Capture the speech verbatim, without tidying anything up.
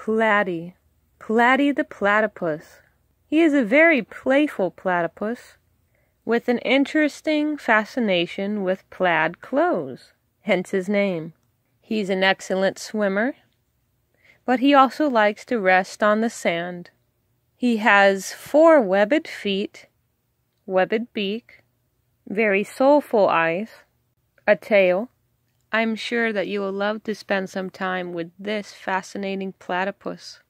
Plaidy. Plaidy the Platypus. He is a very playful platypus with an interesting fascination with plaid clothes, hence his name. He's an excellent swimmer, but he also likes to rest on the sand. He has four webbed feet, webbed beak, very soulful eyes, a tail. I'm sure that you will love to spend some time with this fascinating platypus.